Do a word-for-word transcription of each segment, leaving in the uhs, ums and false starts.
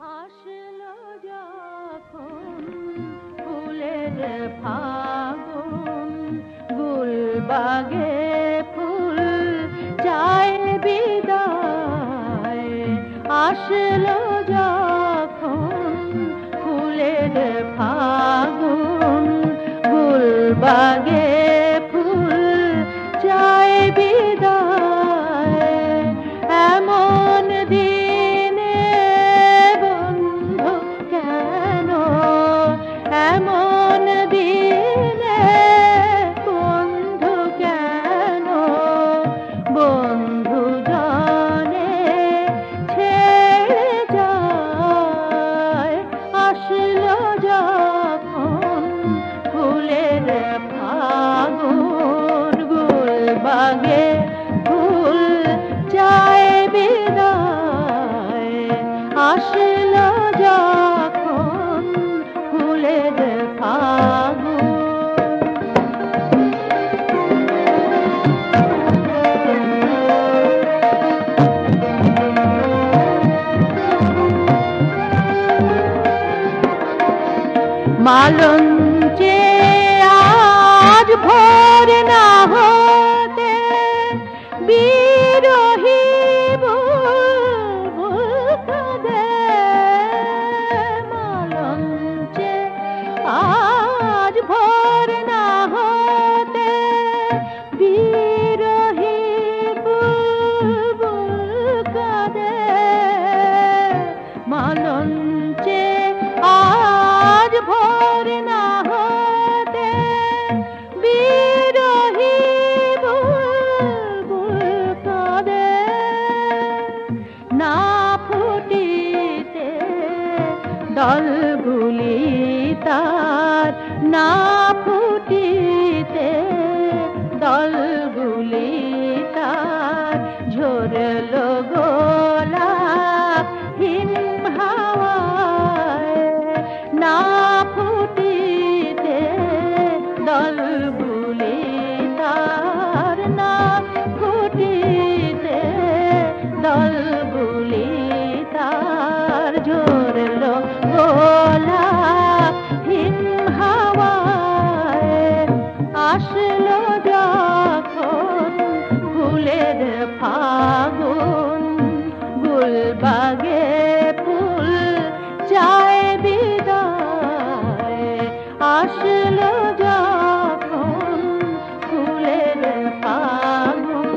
আসলো যখন ফুলের ফাগুন, গুলবাগে ফুল চায় বিদায়। আসলো যখন ফুলের ফাগুন, গুলবাগে ফুল চায় বিদায়। এমন দিনে বন্ধু কেন, এমন দিনে বন্ধু কেন, বন্ধু জনে ছেড়ে যায়। আসলো যখন ফুলের ফাগুন, গুলবাগে ফুল চায় বিদায়। আসলো যখন ফুলের ফাগুন। মালঞ্চে আজ ভোর না হতে বিরহী বুলবুল কাঁদে। মালঞ্চে আজ ভোর না হতে বিরহী বুলবুল কাঁদে। মালঞ্চে আজ ভোর না হতে বিরহী বুলবুল কাঁদে। না ফুটিতে দলগুলি তার, না ফুটিতে দলগুলি তার। ঝরলো গোলাপ হিম হাওয়ায়। না ফুটিতে দলগুলি তার, না ফুটিতে দলগুলি তার। ঝরলো গোলাপ হিম হাওয়ায়। আসলো যখন ফুলের ফাগুন, গুলবাগে ফুল চায় বিদায়। আসলো যখন ফুলের ফাগুন।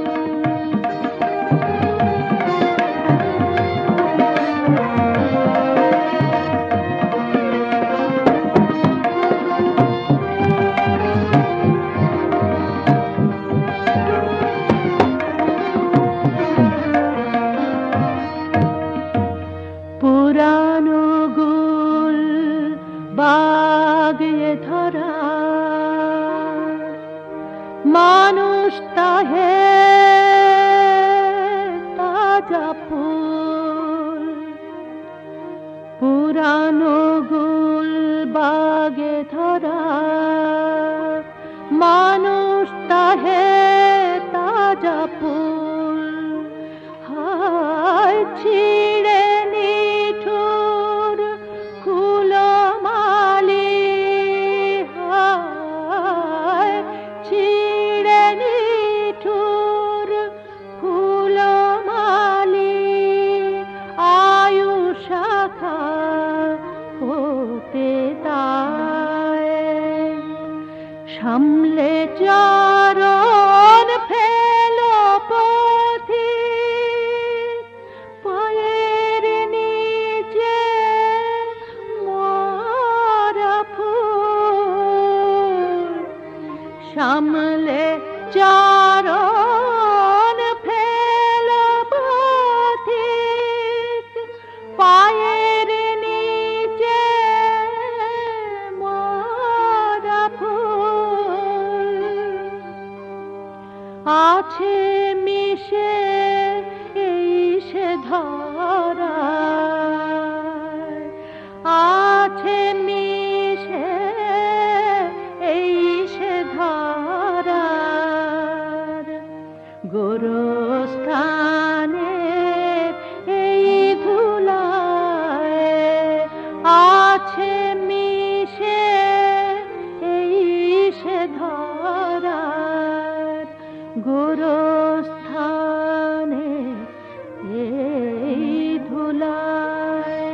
পুরানো গুল বাগে ধরা মানুষ তাহে তাজা ফুল। পুরানো গুল বাগে ধরা মানুষ তাহে তাজা ফুল। হায় ছিড়ে নিঠুর কুলমালি, হায় ছিড়ে নিঠুর কুলমালি। আয়ু শাখা হতে তাই সামলে চরণ ফেলো পথিক। পায়ের নিচে মরা ফুল। সামলে চরণ ফেলো পথিক। পায়ের নিচে মরা ফুল। আছে মিশে এই সে ধরায়। আছে মিশে এই সে ধরার। গোরস্থানে এই ধুলা আছে মিশে এই সে ধরার গোরস্থানে এই ধুলায়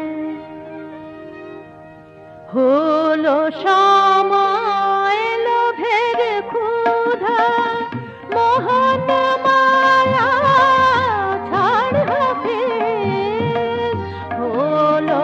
হলো সময় লোভের ক্ষুধা মোহন মায়া ছাড় হাফেজ হলো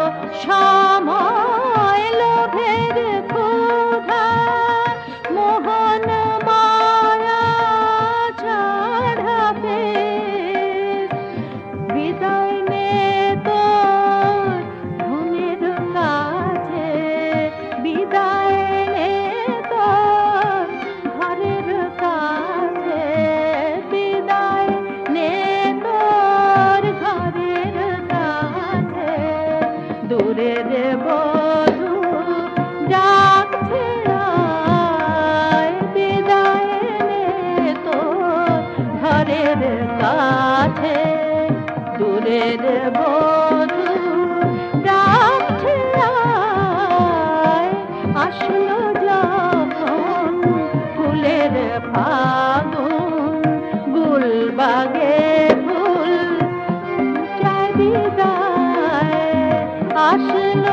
সময় লোভের ক্ষুধা মোহন মায়া ছাড় হাফেজ বিদায় নে তোর ধনের কাছে বিদায় নে তোর ঘরের কাছে বিদায় নে তোর ঘরের কাছে দূরের বধূ ডাকছে আয় বিদায় নে তোর ঘরের কাছে দূরের বধূ ডাকছে আয় আসলো যখন ফুলের ফাগুন গুলবাগে ফুল চাই বিদায় আসলো